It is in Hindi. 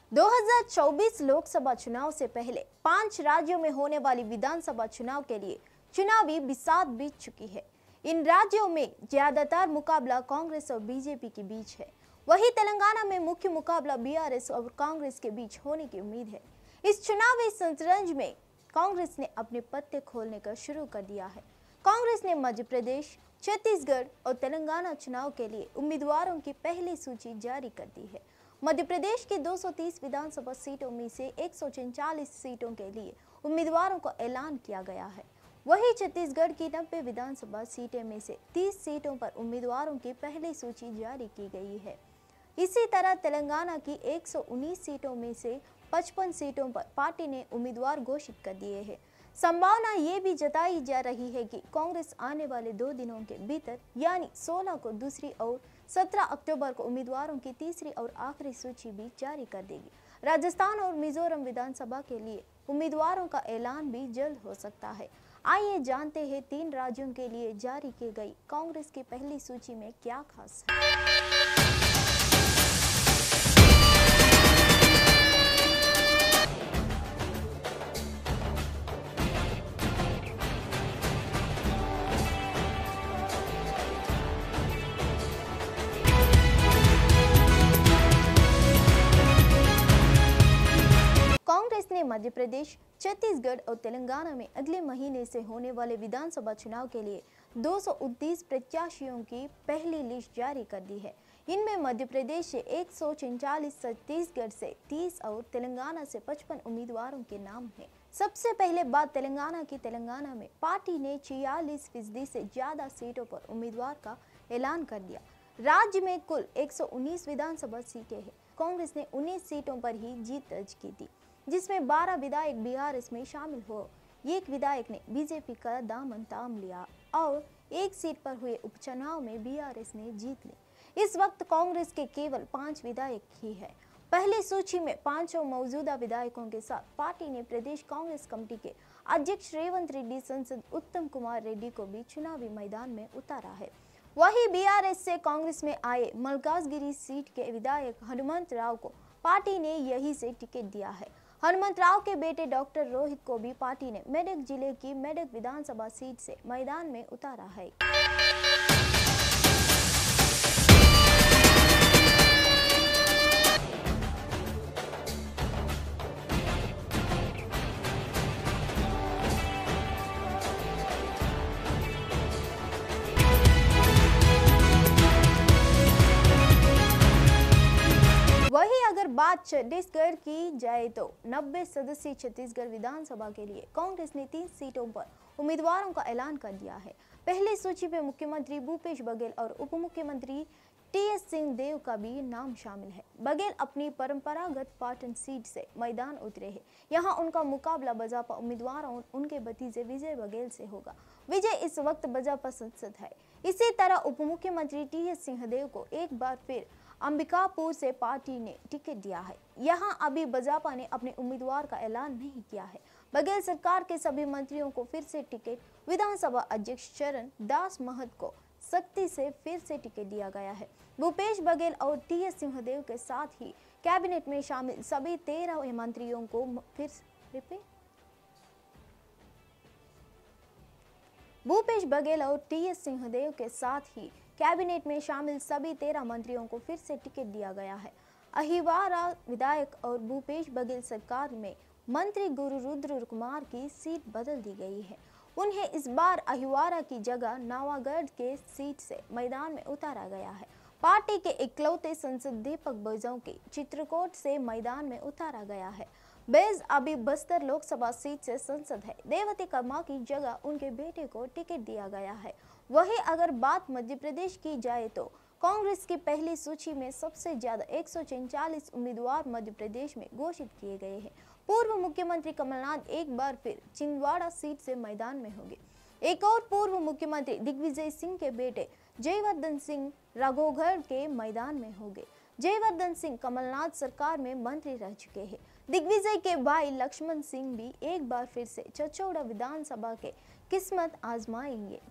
2024 लोकसभा चुनाव से पहले 5 राज्यों में होने वाली विधानसभा चुनाव के लिए चुनावी बिसात बीत चुकी है। इन राज्यों में ज्यादातर मुकाबला कांग्रेस और बीजेपी के बीच है। वहीं तेलंगाना में मुख्य मुकाबला बीआरएस और कांग्रेस के बीच होने की उम्मीद है। इस चुनावी शतरंज में कांग्रेस ने अपने पत्ते खोलने का शुरू कर दिया है। कांग्रेस ने मध्य प्रदेश, छत्तीसगढ़ और तेलंगाना चुनाव के लिए उम्मीदवारों की पहली सूची जारी कर दी है। मध्य प्रदेश की 230 विधानसभा सीटों में से 144 सीटों के लिए उम्मीदवारों का ऐलान किया गया है। वहीं छत्तीसगढ़ की 90 विधानसभा सीटें में से 30 सीटों पर उम्मीदवारों की पहली सूची जारी की गई है। इसी तरह तेलंगाना की 119 सीटों में से 55 सीटों पर पार्टी ने उम्मीदवार घोषित कर दिए हैं। संभावना ये भी जताई जा रही है कि कांग्रेस आने वाले 2 दिनों के भीतर यानी 16 को दूसरी और 17 अक्टूबर को उम्मीदवारों की तीसरी और आखिरी सूची भी जारी कर देगी। राजस्थान और मिजोरम विधानसभा के लिए उम्मीदवारों का ऐलान भी जल्द हो सकता है। आइए जानते हैं 3 राज्यों के लिए जारी की गई कांग्रेस की पहली सूची में क्या खास है। कांग्रेस ने मध्य प्रदेश, छत्तीसगढ़ और तेलंगाना में अगले महीने से होने वाले विधानसभा चुनाव के लिए 229 प्रत्याशियों की पहली लिस्ट जारी कर दी है। इनमें मध्य प्रदेश से 144, छत्तीसगढ़ से 30 और तेलंगाना से 55 उम्मीदवारों के नाम हैं। सबसे पहले बात तेलंगाना की। तेलंगाना में पार्टी ने 46% से ज्यादा सीटों पर उम्मीदवार का ऐलान कर दिया। राज्य में कुल 119 विधानसभा सीटें हैं। कांग्रेस ने 19 सीटों पर ही जीत दर्ज की थी, जिसमें 12 विधायक बीआरएस में शामिल हो। एक विधायक ने बीजेपी का दामन थाम लिया और एक सीट पर हुए उपचुनाव में बीआरएस ने जीत ली। इस वक्त कांग्रेस के केवल 5 विधायक ही है। पहली सूची में 5 मौजूदा विधायकों के साथ पार्टी ने प्रदेश कांग्रेस कमेटी के अध्यक्ष रेवंत रेड्डी, सांसद उत्तम कुमार रेड्डी को भी चुनावी मैदान में उतारा है। वहीं बीआरएस से कांग्रेस में आए मलकाजगिरी सीट के विधायक हनुमंत राव को पार्टी ने यहीं से टिकट दिया है। हनुमंत राव के बेटे डॉक्टर रोहित को भी पार्टी ने मेडक जिले की मेडक विधानसभा सीट से मैदान में उतारा है। वहीं अगर बात छत्तीसगढ़ की जाए तो 90 सदस्यीय छत्तीसगढ़ विधानसभा के लिए कांग्रेस ने 3 सीटों पर उम्मीदवारों का ऐलान कर दिया है। पहली सूची में मुख्यमंत्री भूपेश बघेल और उप मुख्यमंत्री टीएस सिंहदेव का भी नाम शामिल है। बघेल अपनी परंपरागत पाटन सीट से मैदान उतरे हैं। यहां उनका मुकाबला बसपा उम्मीदवार और उनके भतीजे विजय बघेल से होगा। विजय इस वक्त बसपा सांसद है। इसी तरह उप मुख्यमंत्री टीएस सिंहदेव को एक बार फिर अंबिकापुर से पार्टी ने टिकट दिया है। यहां अभी बसपा ने अपने उम्मीदवार का ऐलान नहीं किया है। बघेल सरकार के सभी मंत्रियों को फिर से टिकट, विधानसभा अध्यक्ष चरण दास महत को सख्ती से फिर से टिकट दिया गया है। भूपेश बघेल और टीएस सिंहदेव के साथ ही कैबिनेट में शामिल सभी 13 मंत्रियों को भूपेश बघेल और टीएस सिंहदेव के साथ ही कैबिनेट में शामिल सभी 13 मंत्रियों को फिर से टिकट दिया गया है। अहिवारा विधायक और भूपेश बघेल सरकार में मंत्री गुरु रुद्र कुमार की सीट बदल दी गई है। उन्हें इस बार अहिवारा की जगह नावागढ़ के सीट से मैदान में उतारा गया है। पार्टी के इकलौते सांसद दीपक बैजों के चित्रकूट से मैदान में उतारा गया है। बैज अभी बस्तर लोकसभा सीट से सांसद है। देवती कर्मा की जगह उनके बेटे को टिकट दिया गया है। वहीं अगर बात मध्य प्रदेश की जाए तो कांग्रेस की पहली सूची में सबसे ज्यादा 144 उम्मीदवार मध्य प्रदेश में घोषित किए गए हैं। पूर्व मुख्यमंत्री कमलनाथ एक बार फिर छिंदवाड़ा सीट से मैदान में होंगे। एक और पूर्व मुख्यमंत्री दिग्विजय सिंह के बेटे जयवर्धन सिंह राघोगढ़ के मैदान में होंगे। जयवर्धन सिंह कमलनाथ सरकार में मंत्री रह चुके हैं। दिग्विजय के भाई लक्ष्मण सिंह भी एक बार फिर से चचौड़ा विधानसभा के किस्मत आजमाएंगे।